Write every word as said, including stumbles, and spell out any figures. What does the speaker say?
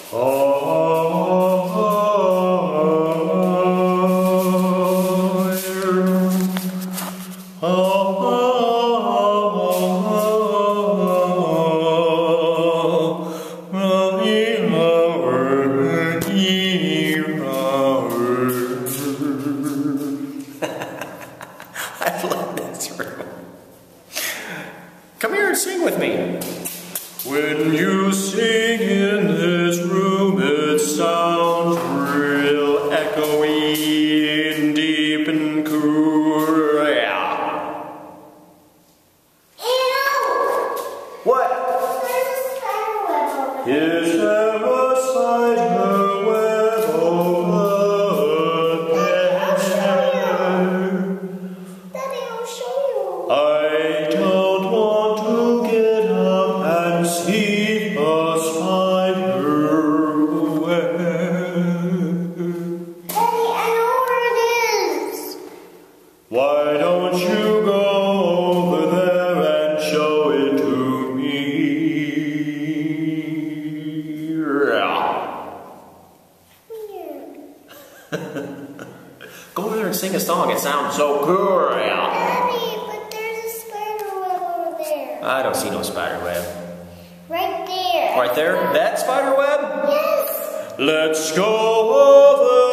I love this room. Come here and sing with me. When you sing in this room, it sounds real echoey and deep and cool. Yeah. Ew! What? There's a spider web over there. Is there a spider web over there? Daddy, I'll show you. I don't want to get up and see a spider web. Daddy, I know where it is. Why don't you go over there and show it to me? Weird. Go over there and sing a song. It sounds so cool. Daddy, but there's a spider web over there. I don't see no spider web. Right there. Right there? That spider web? Yes. Let's go over